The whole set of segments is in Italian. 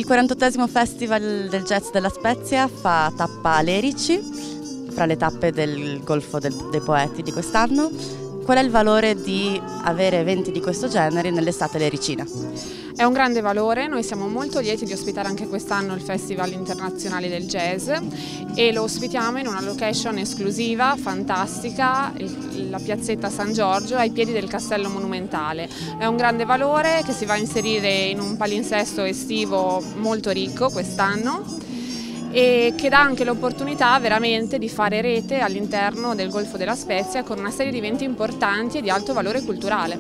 48esimo Festival del Jazz della Spezia fa tappa a Lerici, fra le tappe del Golfo dei Poeti di quest'anno. Qual è il valore di avere eventi di questo genere nell'estate lericina? È un grande valore, noi siamo molto lieti di ospitare anche quest'anno il Festival Internazionale del Jazz e lo ospitiamo in una location esclusiva, fantastica, la piazzetta San Giorgio ai piedi del Castello Monumentale. È un grande valore che si va a inserire in un palinsesto estivo molto ricco quest'anno e che dà anche l'opportunità veramente di fare rete all'interno del Golfo della Spezia con una serie di eventi importanti e di alto valore culturale.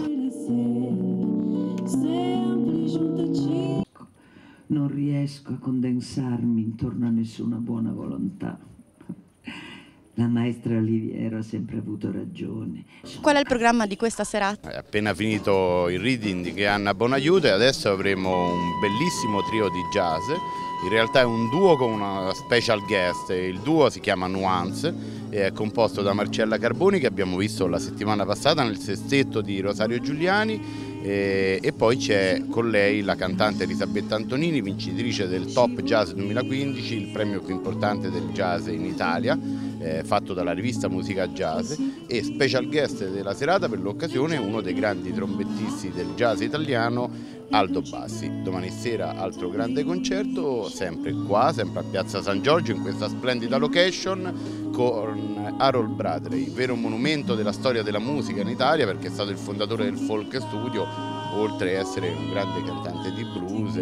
Non riesco a condensarmi intorno a nessuna buona volontà. La maestra Oliviero ha sempre avuto ragione. Qual è il programma di questa serata? È appena finito il reading di Anna Bonaiuto e adesso avremo un bellissimo trio di jazz. In realtà è un duo con una special guest, il duo si chiama Nuance e è composto da Marcella Carboni, che abbiamo visto la settimana passata nel sestetto di Rosario Giuliani, e poi c'è con lei la cantante Elisabetta Antonini, vincitrice del Top Jazz 2015, il premio più importante del jazz in Italia, fatto dalla rivista Musica Jazz, e special guest della serata per l'occasione uno dei grandi trombettisti del jazz italiano, Aldo Bassi. Domani sera altro grande concerto, sempre qua, sempre a Piazza San Giorgio, in questa splendida location, con Harold Bradley, vero monumento della storia della musica in Italia, perché è stato il fondatore del Folk Studio, oltre ad essere un grande cantante di blues,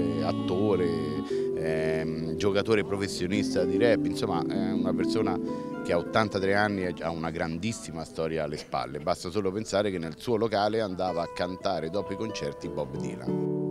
attore, giocatore professionista di rap, insomma è una persona che a 83 anni ha una grandissima storia alle spalle. Basta solo pensare che nel suo locale andava a cantare dopo i concerti Bob Dylan.